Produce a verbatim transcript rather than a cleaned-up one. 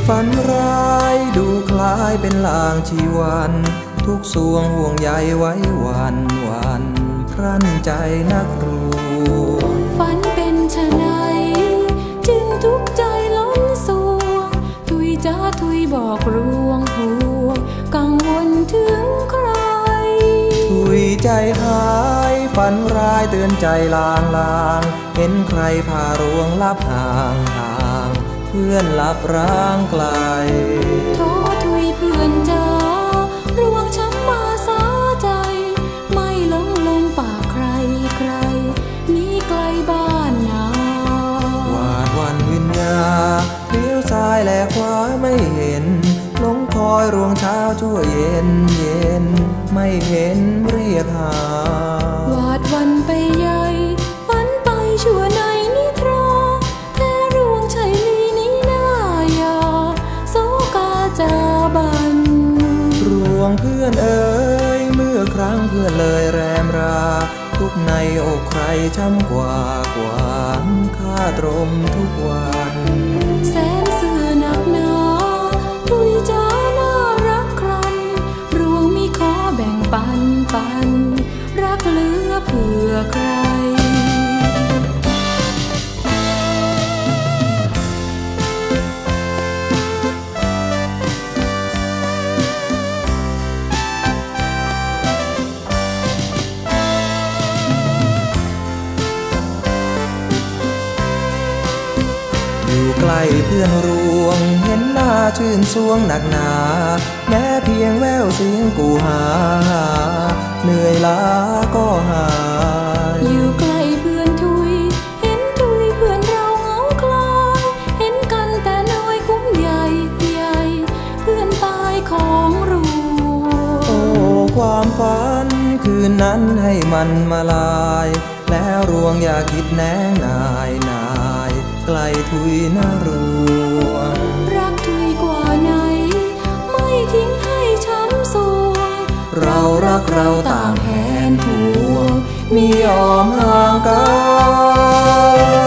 ฝันร้ายดูคล้ายเป็นลางชีวันทุกสวงห่วงใยไว้วันวันครั่นใจนักรวงฝันเป็นชะไหนจึงทุกใจล้นสวงทุยจ้าทุยบอกรวงห่วงกังวลถึงใครทุยใจหายฝันร้ายเตือนใจลางลางเห็นใครพารวงลับห่างห่างเพื่อนลับร้างไกลโทษทุยเพื่อนจ้ารวงช้ำมาสาใจไม่หลงลงปากใครใครนี้ไกลบ้านนาวาดวันวิญญาเลี้ยวซ้ายและขวาไม่เห็นหลงคอยรวงเช้าชั่วเย็นเย็นไม่เห็นเรียกหาวาดวันไปใหญ่ฝันไปชั่วในนิทราแค่รวงชัยลีนี้น่ายาโศกาจาบันรวงเพื่อนเอ๋ยเมื่อครั้งเพื่อนเลยแรมราทุกในอกใครช้ำกว่ากว่าข้าตรมทุกวันแสนเสื่อหนักหนาทุยจ้าน่ารักครันรวงมีขอแบ่งปันปันรักเหลือเผื่อใครอยู่ใกล้เพื่อนรวงเห็นหน้าชื่นสวงหนักหนาแม้เพียงแววเสียงกูหาเหนื่อยล้าก็หายอยู่ใกล้เพื่อนทุยเห็นทุยเพื่อนเราเหงาคลายเห็นกันแต่น้อยคุ้มใหญ่ใหญ่เพื่อนตายของรวงโอ้ความฝันคืนนั้นให้มันมาลายแล้วรวงอย่าคิดแน่นายนายไกลทุยน่ารวงรักทุยกว่าไหนไม่ทิ้งให้ช้ำสวงเรารักเราต่างแหนห่วงมียอมห่างกัน